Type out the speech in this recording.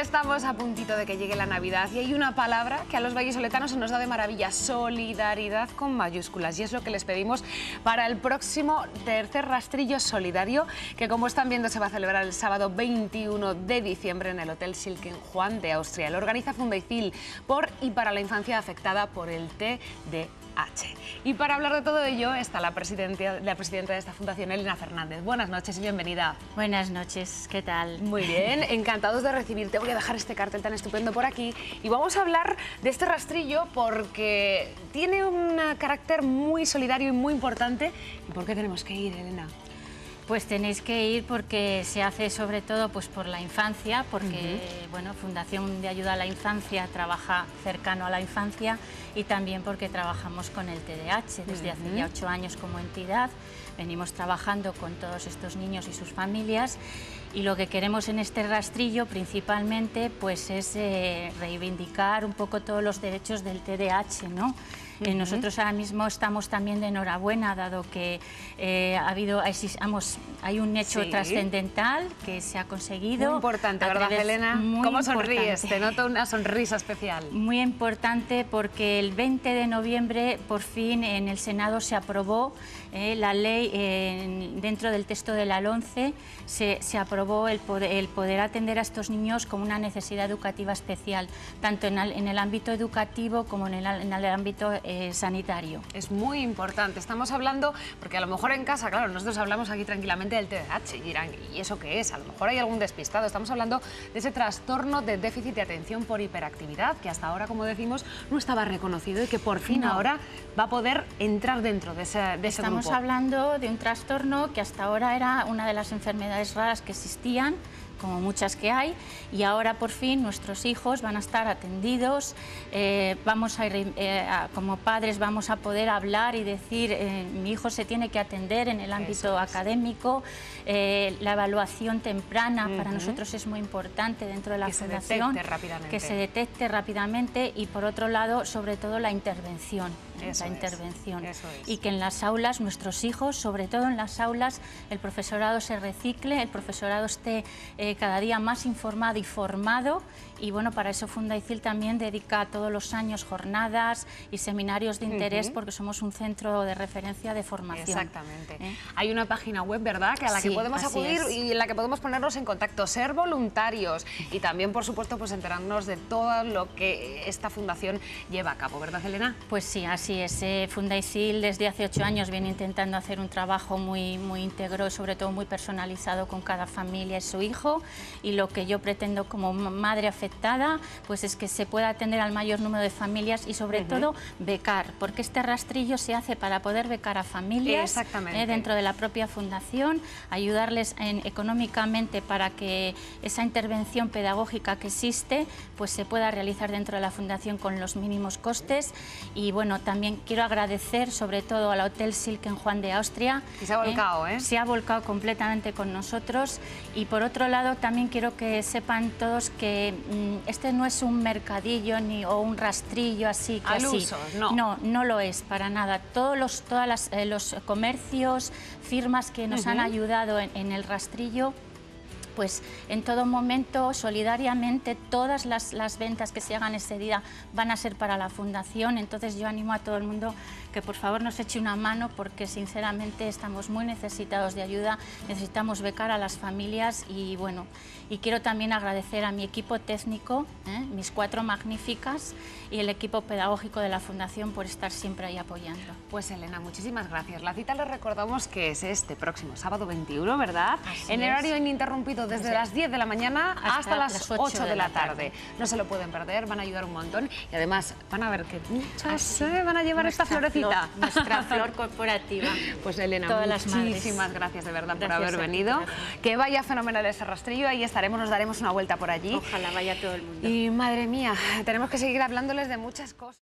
Estamos a puntito de que llegue la Navidad y hay una palabra que a los vallisoletanos se nos da de maravilla: solidaridad con mayúsculas. Y es lo que les pedimos para el próximo tercer rastrillo solidario, que como están viendo se va a celebrar el sábado 21 de diciembre en el Hotel Silken Juan de Austria. Lo organiza Fundaicil por y para la infancia afectada por el TDAH. Y para hablar de todo ello está la presidenta de esta fundación, Elena Fernández. Buenas noches y bienvenida. Buenas noches, ¿qué tal? Muy bien, encantados de recibirte. Voy a dejar este cartel tan estupendo por aquí y vamos a hablar de este rastrillo porque tiene un carácter muy solidario y muy importante. ¿Y por qué tenemos que ir, Elena? Pues tenéis que ir porque se hace sobre todo pues por la infancia, porque bueno, Fundación de Ayuda a la Infancia trabaja cercano a la infancia y también porque trabajamos con el TDAH desde hace ya 8 años como entidad. Venimos trabajando con todos estos niños y sus familias y lo que queremos en este rastrillo principalalmente pues es reivindicar un poco todos los derechos del TDAH, ¿no? Nosotros ahora mismo estamos también de enhorabuena, dado que hay un hecho trascendental que se ha conseguido. Muy importante, ¿verdad, Elena? ¿Cómo sonríes? Te noto una sonrisa especial. Muy importante porque el 20 de noviembre por fin en el Senado se aprobó la ley, dentro del texto de la LOMCE se aprobó el poder atender a estos niños como una necesidad educativa especial, tanto en el ámbito educativo como en el ámbito sanitario. Es muy importante. Estamos hablando, porque a lo mejor en casa, claro, nosotros hablamos aquí tranquilamente del TDAH y dirán, ¿y eso qué es? A lo mejor hay algún despistado. Estamos hablando de ese trastorno de déficit de atención por hiperactividad, que hasta ahora, como decimos, no estaba reconocido y que por fin ahora va a poder entrar dentro de ese grupo. Estamos hablando de un trastorno que hasta ahora era una de las enfermedades raras que existían, como muchas que hay, y ahora por fin nuestros hijos van a estar atendidos, como padres vamos a poder hablar y decir, mi hijo se tiene que atender en el ámbito académico, la evaluación temprana para nosotros es muy importante dentro de la fundación, que se detecte rápidamente y por otro lado, sobre todo la intervención. Y que en las aulas, nuestros hijos, sobre todo en las aulas, el profesorado se recicle, el profesorado esté cada día más informado y formado y bueno, para eso Fundaicil también dedica todos los años jornadas y seminarios de interés porque somos un centro de referencia de formación. Exactamente. Hay una página web, ¿verdad?, a la que podemos acudir y en la que podemos ponernos en contacto, ser voluntarios y también, por supuesto, pues enterarnos de todo lo que esta fundación lleva a cabo, ¿verdad, Elena? Pues sí, así es. Fundaicil desde hace 8 años viene intentando hacer un trabajo muy íntegro, sobre todo muy personalizado con cada familia y su hijo, y lo que yo pretendo como madre afectada pues es que se pueda atender al mayor número de familias y sobre todo becar, porque este rastrillo se hace para poder becar a familias dentro de la propia fundación, ayudarles económicamente para que esa intervención pedagógica que existe pues se pueda realizar dentro de la fundación con los mínimos costes. Y bueno, también quiero agradecer sobre todo al Hotel Silken Juan de Austria. Y se ha volcado, Se ha volcado completamente con nosotros. Y por otro lado también quiero que sepan todos que este no es un mercadillo o un rastrillo así que al uso, no lo es para nada. Todos los comercios, firmas que nos han ayudado en el rastrillo, pues en todo momento, solidariamente, todas las ventas que se hagan ese día van a ser para la fundación. Entonces yo animo a todo el mundo que por favor nos eche una mano porque sinceramente estamos muy necesitados de ayuda, necesitamos becar a las familias y bueno, y quiero también agradecer a mi equipo técnico, mis 4 magníficas y el equipo pedagógico de la fundación por estar siempre ahí apoyando. Pues Elena, muchísimas gracias. La cita les recordamos que es este próximo sábado 21, ¿verdad? En horario ininterrumpido desde las 10 de la mañana hasta las 8 de la tarde. No se lo pueden perder, van a ayudar un montón y además van a ver que muchas van a llevar esta florecita. Nuestra flor corporativa. Pues Elena, muchísimas gracias de verdad por haber venido. Que vaya fenomenal ese rastrillo, ahí estaremos, nos daremos una vuelta por allí. Ojalá vaya todo el mundo. Y madre mía, tenemos que seguir hablándoles de muchas cosas.